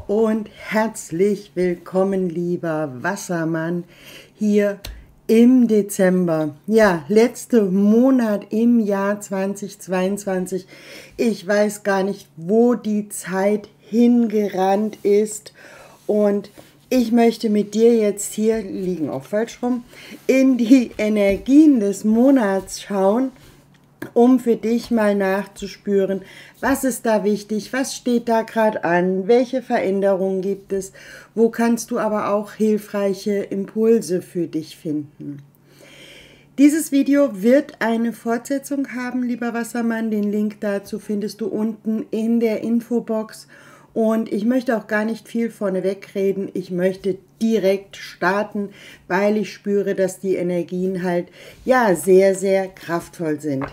Hallo und herzlich willkommen, lieber Wassermann, hier im Dezember. Ja, letzter Monat im Jahr 2022. Ich weiß gar nicht, wo die Zeit hingerannt ist, und ich möchte mit dir jetzt hier, liegen auch falsch rum, in die Energien des Monats schauen, um für dich mal nachzuspüren, was ist da wichtig, was steht da gerade an, welche Veränderungen gibt es, wo kannst du aber auch hilfreiche Impulse für dich finden. Dieses Video wird eine Fortsetzung haben, lieber Wassermann. Den Link dazu findest du unten in der Infobox. Und ich möchte auch gar nicht viel vorneweg reden. Ich möchte direkt starten, weil ich spüre, dass die Energien halt ja sehr, sehr kraftvoll sind.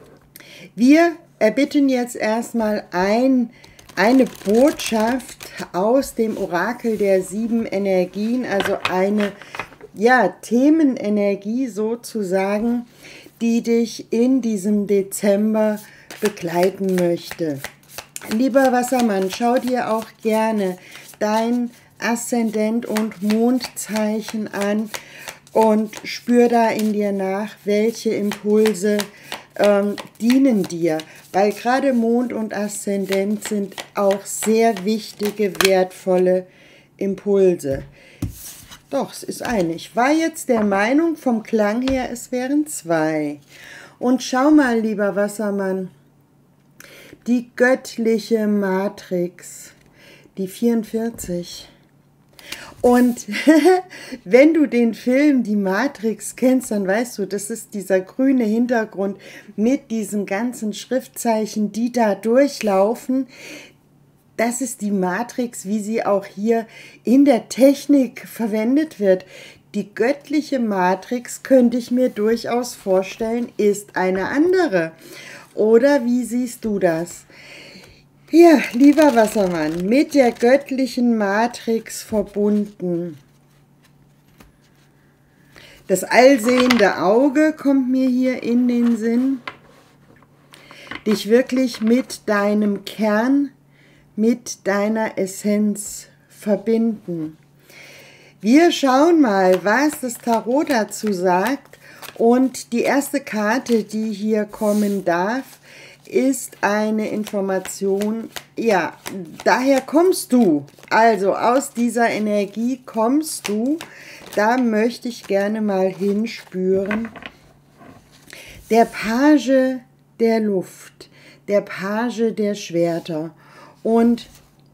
Wir erbitten jetzt erstmal eine Botschaft aus dem Orakel der 7 Energien, also eine Themenenergie sozusagen, die dich in diesem Dezember begleiten möchte. Lieber Wassermann, schau dir auch gerne dein Aszendent- und Mondzeichen an und spür da in dir nach, welche Impulse dienen dir, weil gerade Mond und Aszendent sind auch sehr wichtige, wertvolle Impulse. Doch, es ist eine. Ich war jetzt der Meinung, vom Klang her, es wären 2. Und schau mal, lieber Wassermann, die göttliche Matrix, die 44. Und wenn du den Film Die Matrix kennst, dann weißt du, das ist dieser grüne Hintergrund mit diesen ganzen Schriftzeichen, die da durchlaufen. Das ist die Matrix, wie sie auch hier in der Technik verwendet wird. Die göttliche Matrix, könnte ich mir durchaus vorstellen, ist eine andere. Oder wie siehst du das? Ja, lieber Wassermann, mit der göttlichen Matrix verbunden. Das allsehende Auge kommt mir hier in den Sinn. Dich wirklich mit deinem Kern, mit deiner Essenz verbinden. Wir schauen mal, was das Tarot dazu sagt. Und die erste Karte, die hier kommen darf, ist eine Information, ja, daher kommst du, also aus dieser Energie kommst du, da möchte ich gerne mal hinspüren. Der Page der Luft, der Page der Schwerter, und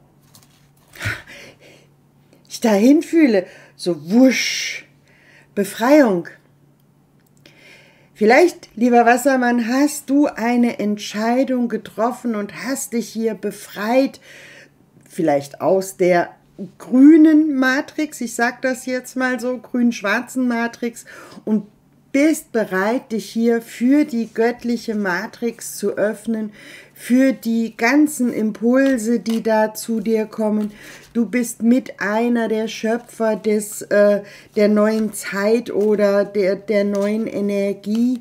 ich dahin fühle, so wusch, Befreiung. Vielleicht, lieber Wassermann, hast du eine Entscheidung getroffen und hast dich hier befreit, vielleicht aus der grünen Matrix, ich sage das jetzt mal so, grün-schwarzen Matrix, und bist bereit, dich hier für die göttliche Matrix zu öffnen, für die ganzen Impulse, die da zu dir kommen. Du bist mit einer der Schöpfer der neuen Zeit oder der neuen Energie.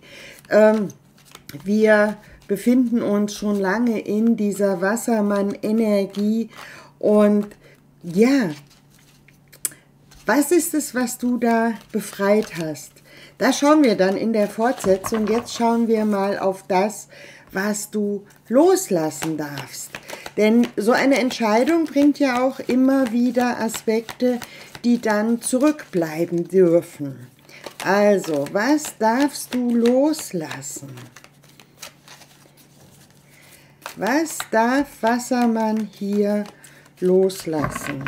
Wir befinden uns schon lange in dieser Wassermann-Energie. Und ja, was ist es, was du da befreit hast? Da schauen wir dann in der Fortsetzung. Jetzt schauen wir mal auf das, was du loslassen darfst. Denn so eine Entscheidung bringt ja auch immer wieder Aspekte, die dann zurückbleiben dürfen. Also, was darfst du loslassen? Was darf Wassermann hier loslassen?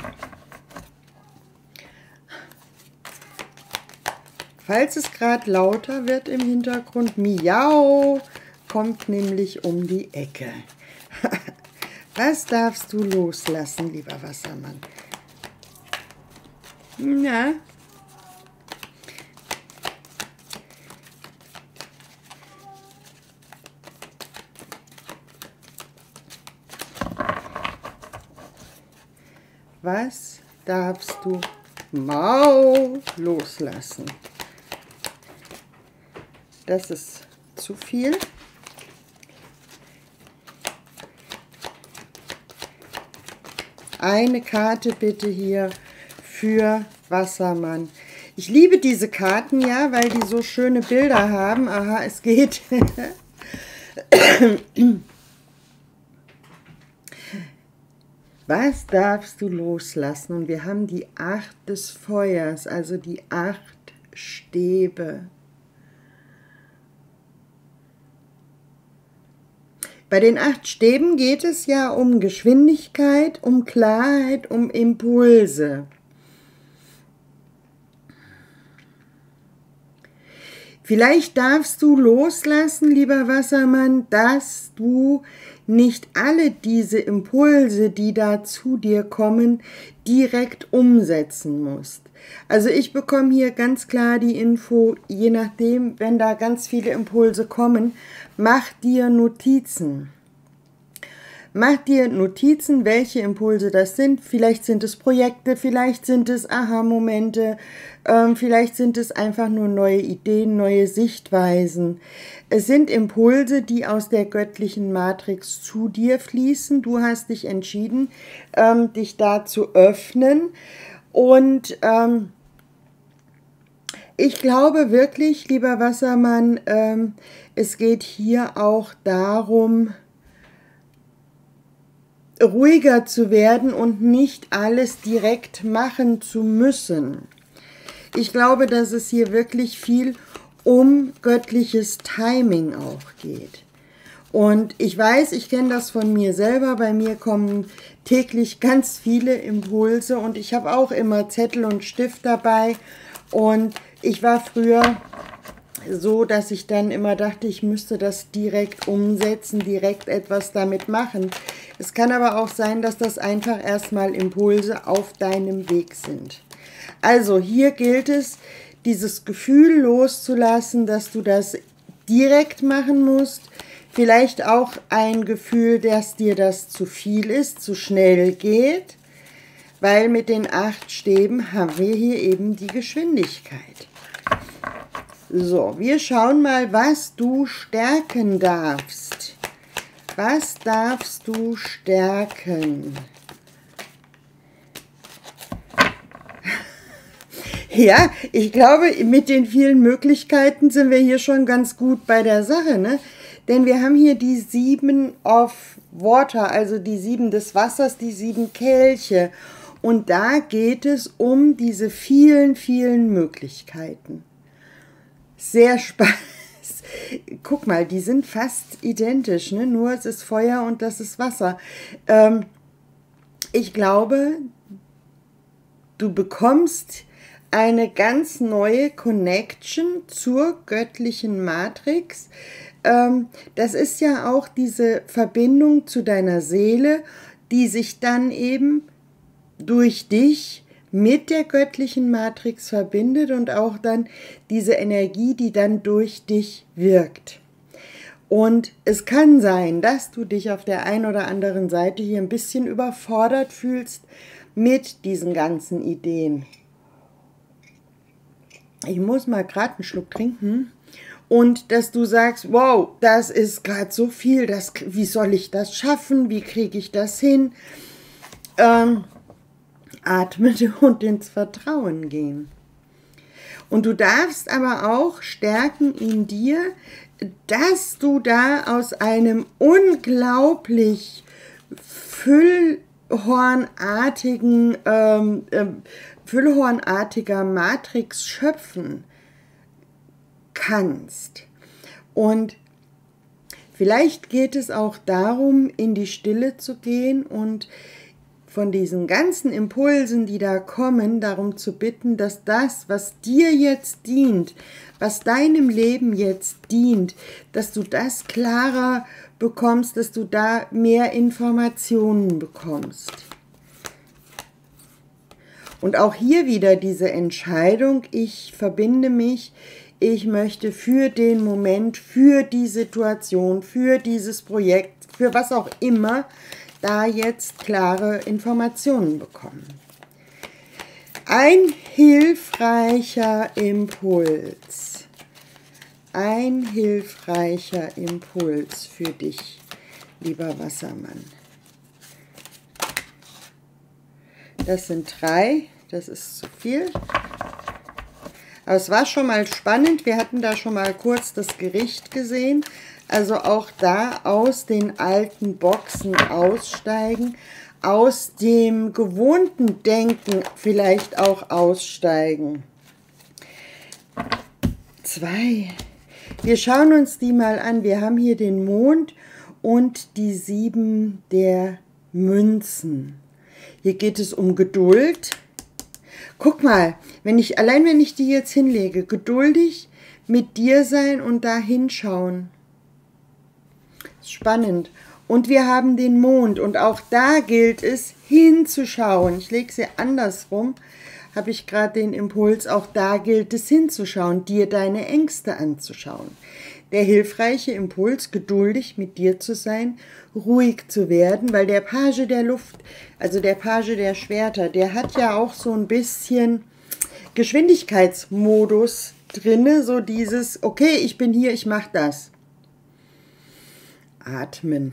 Falls es gerade lauter wird im Hintergrund, Miau, kommt nämlich um die Ecke. Was darfst du loslassen, lieber Wassermann? Na? Was darfst du loslassen? Das ist zu viel. eine Karte bitte hier für Wassermann. Ich liebe diese Karten ja, weil die so schöne Bilder haben. Aha, es geht. Was darfst du loslassen? Und wir haben die 8 des Feuers, also die 8 Stäbe. Bei den 8 Stäben geht es ja um Geschwindigkeit, um Klarheit, um Impulse. Vielleicht darfst du loslassen, lieber Wassermann, dass du nicht alle diese Impulse, die da zu dir kommen, direkt umsetzen musst. Also ich bekomme hier ganz klar die Info, je nachdem, wenn da ganz viele Impulse kommen, mach dir Notizen. Mach dir Notizen, welche Impulse das sind. Vielleicht sind es Projekte, vielleicht sind es Aha-Momente, vielleicht sind es einfach nur neue Ideen, neue Sichtweisen. Es sind Impulse, die aus der göttlichen Matrix zu dir fließen. Du hast dich entschieden, dich da zu öffnen. Und ich glaube wirklich, lieber Wassermann, es geht hier auch darum, ruhiger zu werden und nicht alles direkt machen zu müssen. Ich glaube, dass es hier wirklich viel um göttliches Timing auch geht. Und ich weiß, ich kenne das von mir selber, bei mir kommen täglich ganz viele Impulse und ich habe auch immer Zettel und Stift dabei und ich war früher so, dass ich dann immer dachte, ich müsste das direkt umsetzen, direkt etwas damit machen. Es kann aber auch sein, dass das einfach erstmal Impulse auf deinem Weg sind. Also hier gilt es, dieses Gefühl loszulassen, dass du das direkt machen musst. Vielleicht auch ein Gefühl, dass dir das zu viel ist, zu schnell geht, weil mit den 8 Stäben haben wir hier eben die Geschwindigkeit. So, wir schauen mal, was du stärken darfst. Was darfst du stärken? Ja, ich glaube, mit den vielen Möglichkeiten sind wir hier schon ganz gut bei der Sache, ne? Denn wir haben hier die 7 of Water, also die 7 des Wassers, die 7 Kelche. Und da geht es um diese vielen, vielen Möglichkeiten. Sehr spannend. Guck mal, die sind fast identisch, ne? Nur es ist Feuer und das ist Wasser. Ich glaube, du bekommst eine ganz neue Connection zur göttlichen Matrix. Das ist ja auch diese Verbindung zu deiner Seele, die sich dann eben durch dich mit der göttlichen Matrix verbindet und auch dann diese Energie, die dann durch dich wirkt. Und es kann sein, dass du dich auf der einen oder anderen Seite hier ein bisschen überfordert fühlst mit diesen ganzen Ideen. Ich muss mal gerade einen Schluck trinken. Und dass du sagst, wow, das ist gerade so viel, wie soll ich das schaffen, wie kriege ich das hin? Atme und ins Vertrauen gehen. Und du darfst aber auch stärken in dir, dass du da aus einem unglaublich füllhornartiger Matrix schöpfen kannst. Und vielleicht geht es auch darum, in die Stille zu gehen und von diesen ganzen Impulsen, die da kommen, darum zu bitten, dass das, was dir jetzt dient, was deinem Leben jetzt dient, dass du das klarer bekommst, dass du da mehr Informationen bekommst. Und auch hier wieder diese Entscheidung, ich verbinde mich, ich möchte für den Moment, für die Situation, für dieses Projekt, für was auch immer, da jetzt klare Informationen bekommen. Ein hilfreicher Impuls. Ein hilfreicher Impuls für dich, lieber Wassermann. Das sind 3, das ist zu viel. Aber es war schon mal spannend, wir hatten da schon mal kurz das Gericht gesehen. Also auch da aus den alten Boxen aussteigen, aus dem gewohnten Denken vielleicht auch aussteigen. 2. Wir schauen uns die mal an. Wir haben hier den Mond und die 7 der Münzen. Hier geht es um Geduld. Guck mal, wenn ich die jetzt hinlege, geduldig mit dir sein und da hinschauen. Spannend. Und wir haben den Mond und auch da gilt es hinzuschauen. Ich lege sie andersrum, habe ich gerade den Impuls, auch da gilt es hinzuschauen, dir deine Ängste anzuschauen. Der hilfreiche Impuls, geduldig mit dir zu sein, ruhig zu werden, weil der Page der Luft, also der Page der Schwerter, der hat ja auch so ein bisschen Geschwindigkeitsmodus drinne, so dieses, okay, ich bin hier, ich mache das. Atmen.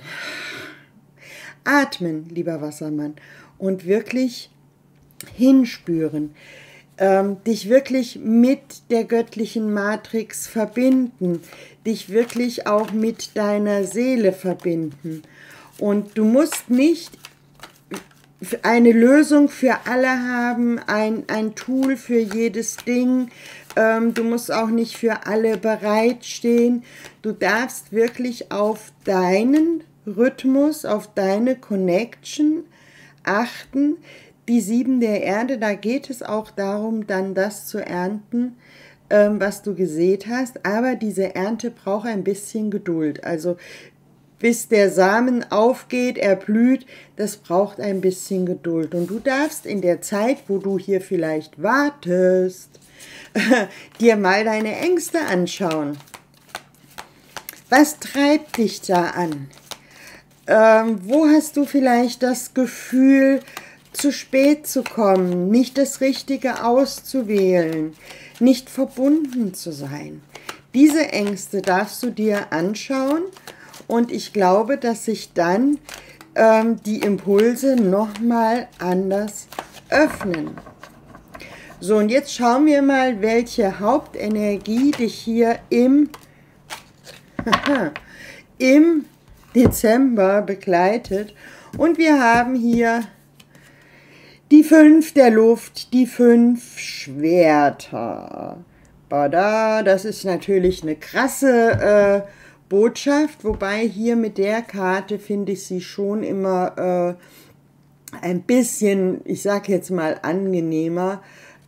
Atmen, lieber Wassermann, und wirklich hinspüren. Dich wirklich mit der göttlichen Matrix verbinden, dich wirklich auch mit deiner Seele verbinden. Und du musst nicht eine Lösung für alle haben, ein Tool für jedes Ding. Du musst auch nicht für alle bereitstehen. Du darfst wirklich auf deinen Rhythmus, auf deine Connection achten. Die 7 der Erde, da geht es auch darum, dann das zu ernten, was du gesät hast. Aber diese Ernte braucht ein bisschen Geduld. Also bis der Samen aufgeht, er blüht, das braucht ein bisschen Geduld. Und du darfst in der Zeit, wo du hier vielleicht wartest, dir mal deine Ängste anschauen. Was treibt dich da an? Wo hast du vielleicht das Gefühl, zu spät zu kommen, nicht das Richtige auszuwählen, nicht verbunden zu sein? Diese Ängste darfst du dir anschauen und ich glaube, dass sich dann die Impulse nochmal anders öffnen. So, und jetzt schauen wir mal, welche Hauptenergie dich hier im Dezember begleitet. Und wir haben hier die 5 der Luft, die 5 Schwerter. Bada, das ist natürlich eine krasse Botschaft, wobei hier mit der Karte finde ich sie schon immer ein bisschen, ich sage jetzt mal, angenehmer.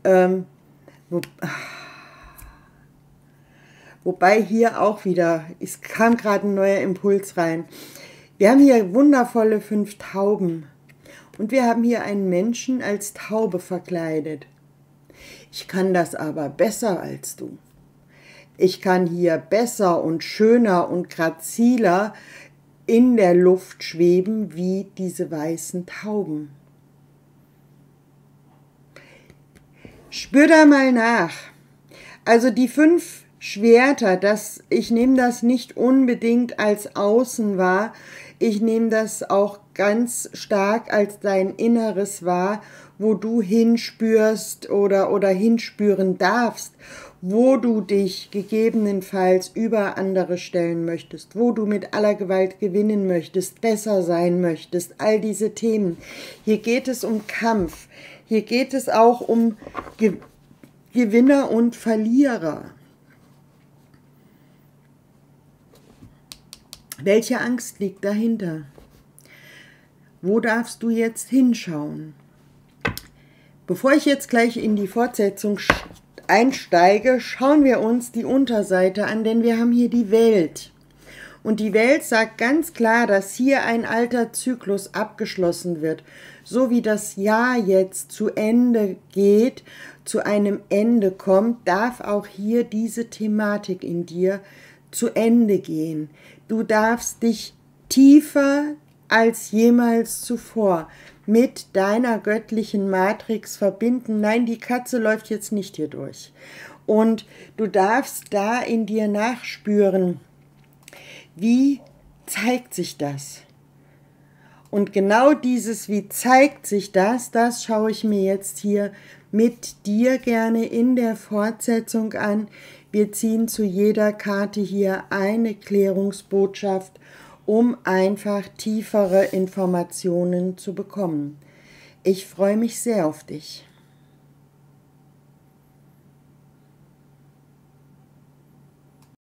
Wobei hier auch wieder, es kam gerade ein neuer Impuls rein. Wir haben hier wundervolle 5 Tauben und wir haben hier einen Menschen als Taube verkleidet. Ich kann das aber besser als du. Ich kann hier besser und schöner und graziler in der Luft schweben wie diese weißen Tauben. Spür da mal nach. Also die 5 Schwerter, ich nehme das nicht unbedingt als Außen wahr, ich nehme das auch ganz stark als dein Inneres wahr, wo du hinspürst oder hinspüren darfst, wo du dich gegebenenfalls über andere stellen möchtest, wo du mit aller Gewalt gewinnen möchtest, besser sein möchtest, all diese Themen. Hier geht es um Kampf, hier geht es auch um Gewinner und Verlierer. Welche Angst liegt dahinter? Wo darfst du jetzt hinschauen? Bevor ich jetzt gleich in die Fortsetzung einsteige, schauen wir uns die Unterseite an, denn wir haben hier die Welt. Und die Welt sagt ganz klar, dass hier ein alter Zyklus abgeschlossen wird. So wie das Jahr jetzt zu Ende geht, zu einem Ende kommt, darf auch hier diese Thematik in dir zu Ende gehen. Du darfst dich tiefer als jemals zuvor mit deiner göttlichen Matrix verbinden. Nein, die Katze läuft jetzt nicht hier durch. Und du darfst da in dir nachspüren, wie zeigt sich das? Und genau dieses, wie zeigt sich das, das schaue ich mir jetzt hier mit dir gerne in der Fortsetzung an. Wir ziehen zu jeder Karte hier eine Klärungsbotschaft, um einfach tiefere Informationen zu bekommen. Ich freue mich sehr auf dich.